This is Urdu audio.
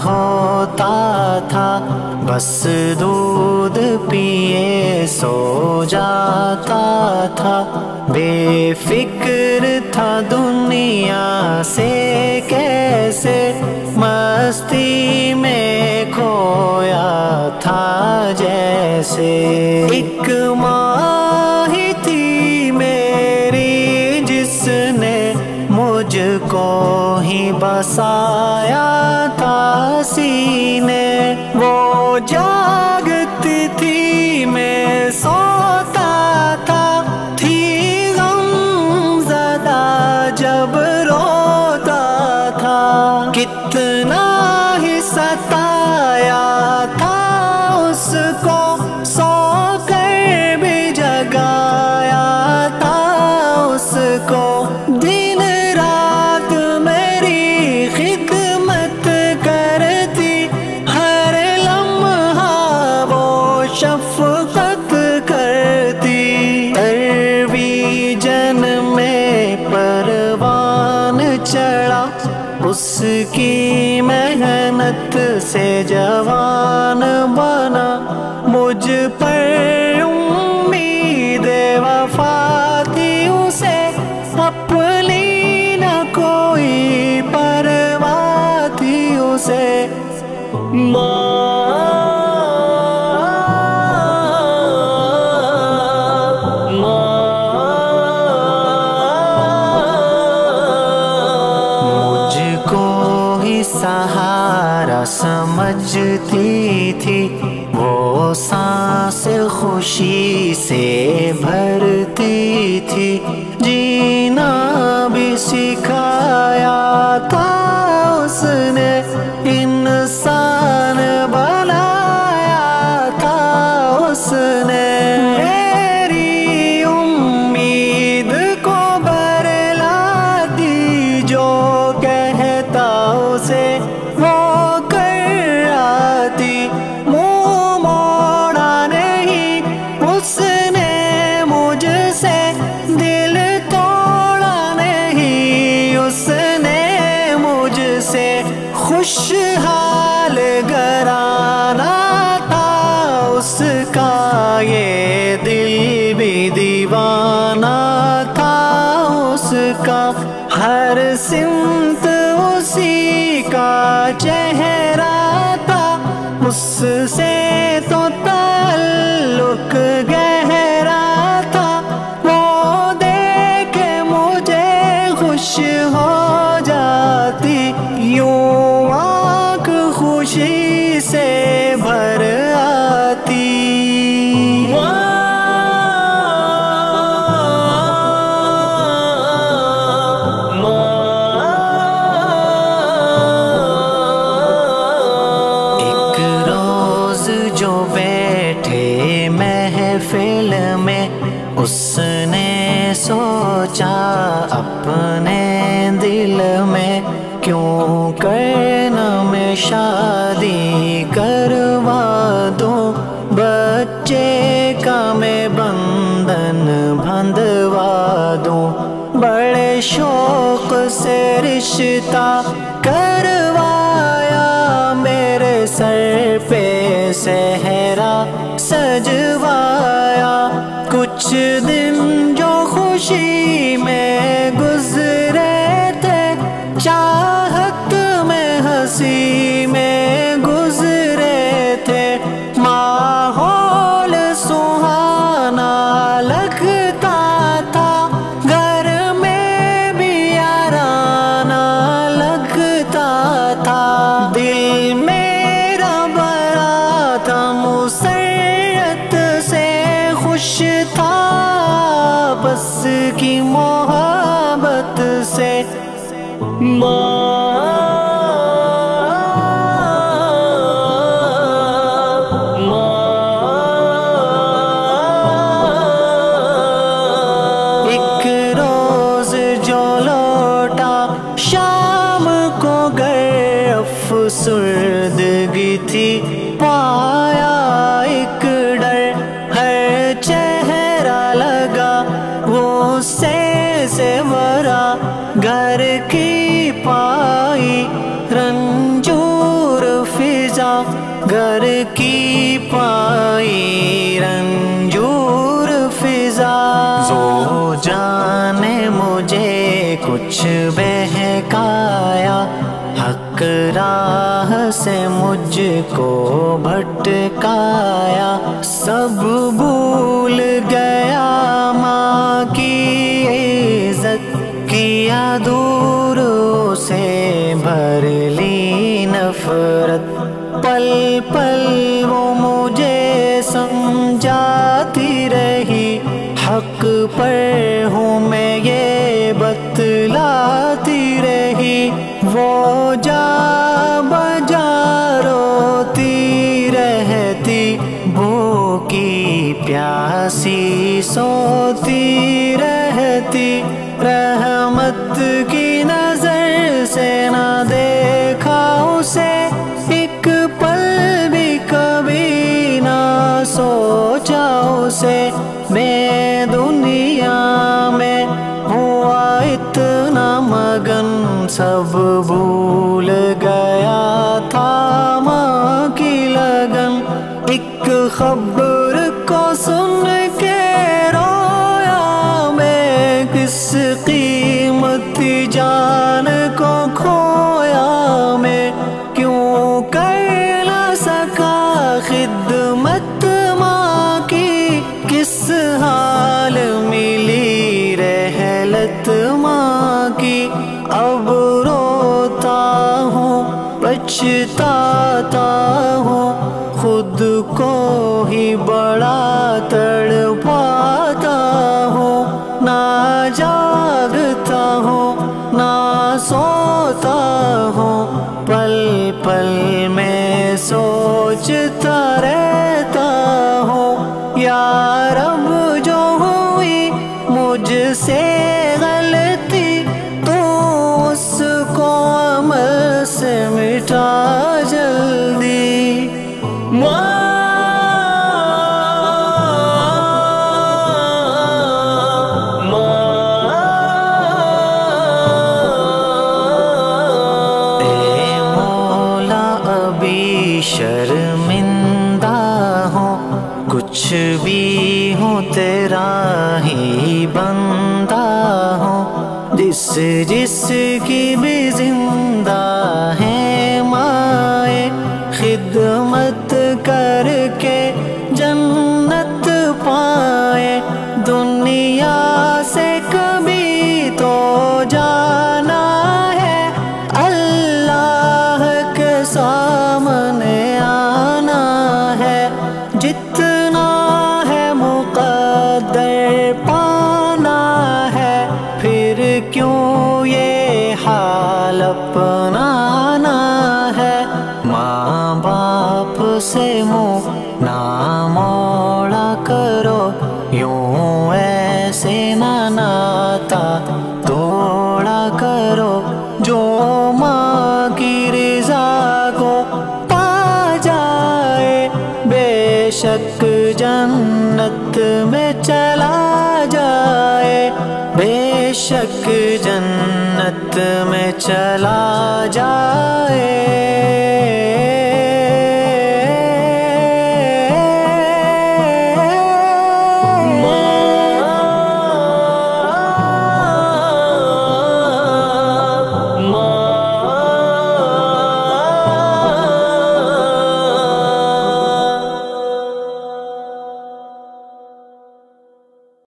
ہوتا تھا، بس دودھ پیے سو جاتا تھا، بے فکر تھا دنیا سے کیسے مستی میں کھویا تھا جیسے۔ ایک ماں ہی تھی میری جس نے مجھ کو ہی بسایا تھا سینے، وہ جاگتی تھی میں سوتا تھا، تھی غم زدہ جب روتا تھا، کتنا ہی ستایا تھا اس کو، سو کر بھی جگایا تھا اس کو، دن رات میری خدمت کرتی، ہر لمحہ وہ شفقت کرتی، ترویجن میں پروان چڑھا، اس کی محنت سے جوان بنا، مجھ پر امید وفا تھی اسے، اپنی نہ کوئی پرواہ تھی اسے۔ سہارا سمجھتی تھی وہ، سانس خوشی سے بھرتی تھی، جینا بھی سکھایا تھا اس نے، انسان بنایا تھا اس نے، میری امید کو برلا دی، جو کہتا اسے وہ کر آتی، منہ موڑا نہیں اس نے مجھ سے، دل توڑا نہیں اس نے مجھ سے، خوشحال گھرانہ تھا اس کا، یہ دل بھی دیوانہ تھا اس کا، ہر سمت اسی کا چہرہ تھا، اس سے تو تعلق گہرا تھا، وہ دیکھ مجھے خوش ہو جاتی، یوں آنکھ خوشی سے بھر آتی۔ بیٹھے محفل میں اس نے سوچا اپنے دل میں، کیوں کرنا میں شادی کروا دوں، بچے کا میں بندھن بندھوا دوں، بڑے شوق سے رشتہ کروایا، میرے سر پہ صحرا سجوایا، کچھ دن جو خوشی میں گزرے تھے، چاہت میں ہنسی میں گزرے تھے، ماحول سہانا لگتا تھا، گھر میں بھی یارانہ لگتا تھا، دل میرا بھرا تھا مسرت سے، خوش تھا بس کی محبت سے، ایک روز جو لوٹا شام کو گئے، افسردگی تھی پایا ایک ڈر، ہر چہرہ لگا غصے سے بھرا، گھر کی پائی رنجور घर की पाई रंजूर फिजा। जो जाने मुझे कुछ बहकाया, हक राह से मुझको भटकाया। सब भूल गया माँ की इज्जत, किया दूर से भर ली नफरत। पल पल वो मुझे समझाती रही, हक पर हूँ मैं ये बतलाती रही। वो जा बजा रोती रहती, भूखी प्यासी सोती रहती। रहमत की नजर से ना देखा उसे, एक पल भी कभी ना सोचा उसे। मैं दुनिया में हुआ इतना मगन, सब भूल गया था माँ की लगन। एक खबर को सुन के रोया मैं, किस कीमती जान को खोया मैं। क्यों कर ना सका खिदमत माँ की, किस हाल मिली रहलत माँ की। अब रोता हूँ पछताता हूँ, खुद को ही बड़ा तड़पाता हूँ। ना जागता हूँ ना सोता हूँ, पल पल में सोचता रहता हूँ। या रब जो हुई मुझसे गलती, तो उसको अमल से मिटा जल्दी। शर्मिंदा हूँ, कुछ भी हूँ तेरा ही बंदा हूँ। जिस की भी जिंदा है माए, खिदमत करके जन्नत पाए। दुनिया से कभी तो जाना है, अल्लाह के सामने आना है। जितना है मुक़द्दर पाना है, फिर क्यों ये हाल अपनाना है। माँ बाप से मुँह ना मोड़ा करो, यूं ऐसे ना नाता तोड़ा करो। जो माँ की रज़ा को पा जाए, बेशक जन्नत में चला जाए। बेशक जन्नत में चला जाए।